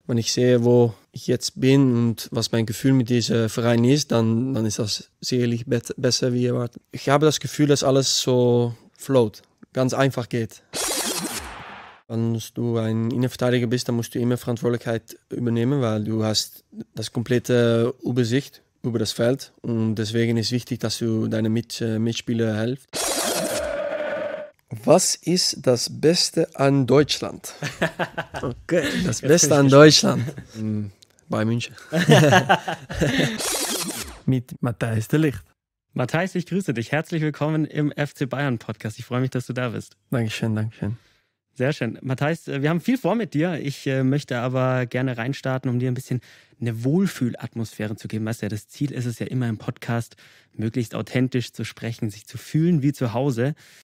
Wenn ich sehe, wo ich jetzt bin und was mein Gefühl mit diesem Verein ist, dann ist das sicherlich besser wie erwartet. Ich habe das Gefühl, dass alles so float, ganz einfach geht. Wenn du ein Innenverteidiger bist, dann musst du immer Verantwortlichkeit übernehmen, weil du hast das komplette Übersicht über das Feld und deswegen ist wichtig, dass du deine Mitspieler hilfst. Was ist das Beste an Deutschland? Okay, das Beste an Deutschland. Bei München. Mit Matthijs de Ligt. Matthijs, ich grüße dich. Herzlich willkommen im FC Bayern Podcast. Ich freue mich, dass du da bist. Dankeschön. Sehr schön. Matthijs, wir haben viel vor mit dir. Ich möchte aber gerne reinstarten, um dir ein bisschen eine Wohlfühlatmosphäre zu geben. Weißt du, das Ziel ist es ja immer im Podcast, möglichst authentisch zu sprechen, sich zu fühlen wie zu Hause.